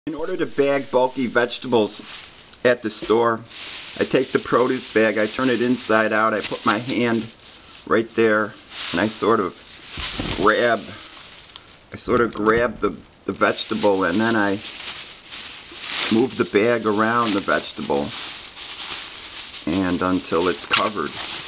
In order to bag bulky vegetables at the store, I take the produce bag, I turn it inside out, I put my hand right there, and I sort of grab the vegetable, and then I move the bag around the vegetable and until it's covered.